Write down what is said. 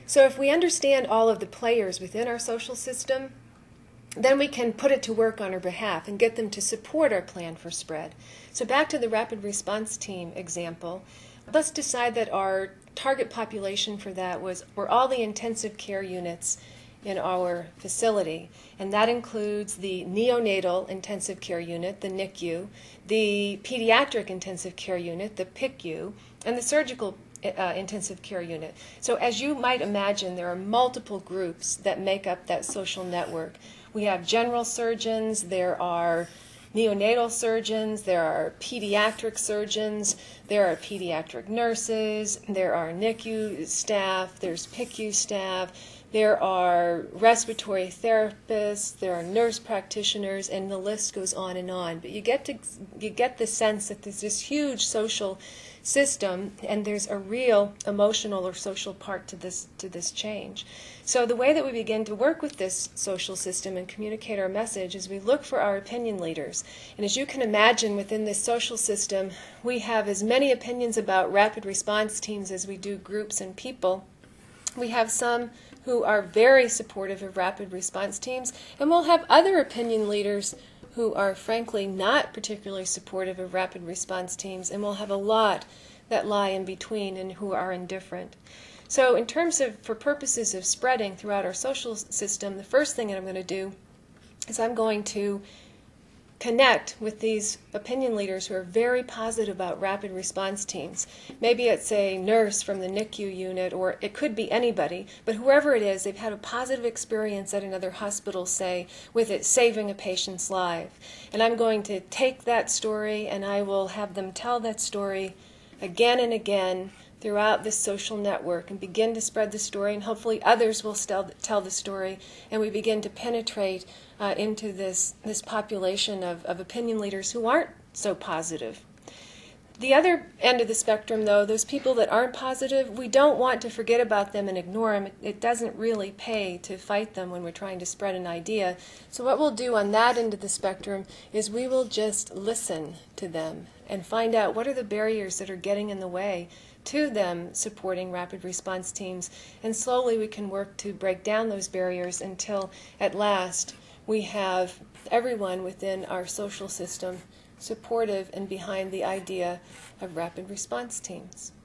So if we understand all of the players within our social system, then we can put it to work on our behalf and get them to support our plan for spread. So back to the rapid response team example, let's decide that our target population for that were all the intensive care units in our facility, and that includes the neonatal intensive care unit, the NICU, the pediatric intensive care unit, the PICU, and the surgical intensive care unit. So as you might imagine, there are multiple groups that make up that social network. We have general surgeons, there are neonatal surgeons, there are pediatric surgeons, there are pediatric nurses, there are NICU staff, there's PICU staff, there are respiratory therapists, there are nurse practitioners, and the list goes on and on. But you get the sense that there's this huge social system, and there's a real emotional or social part to this change. So the way that we begin to work with this social system and communicate our message is we look for our opinion leaders. And as you can imagine, within this social system, we have as many opinions about rapid response teams as we do groups and people. We have some who are very supportive of rapid response teams, and we'll have other opinion leaders who are frankly not particularly supportive of rapid response teams, and we'll have a lot that lie in between and who are indifferent. So in terms of, for purposes of spreading throughout our social system, the first thing that I'm going to do is I'm going to connect with these opinion leaders who are very positive about rapid response teams. Maybe it's a nurse from the NICU unit, or it could be anybody, but whoever it is, they've had a positive experience at another hospital, say, with it saving a patient's life. And I'm going to take that story and I will have them tell that story again and again throughout this social network and begin to spread the story, and hopefully others will tell the story, and we begin to penetrate into this population of opinion leaders who aren't so positive. The other end of the spectrum, though, those people that aren't positive, we don't want to forget about them and ignore them. It doesn't really pay to fight them when we're trying to spread an idea. So what we'll do on that end of the spectrum is we will just listen to them and find out what are the barriers that are getting in the way to them supporting rapid response teams, and slowly we can work to break down those barriers until at last we have everyone within our social system supportive and behind the idea of rapid response teams.